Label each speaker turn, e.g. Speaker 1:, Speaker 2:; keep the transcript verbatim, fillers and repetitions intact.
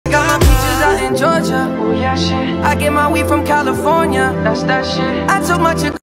Speaker 1: Got my peaches out in Georgia. Oh yeah, shit. I get my weed from California. That's that shit. I took my chick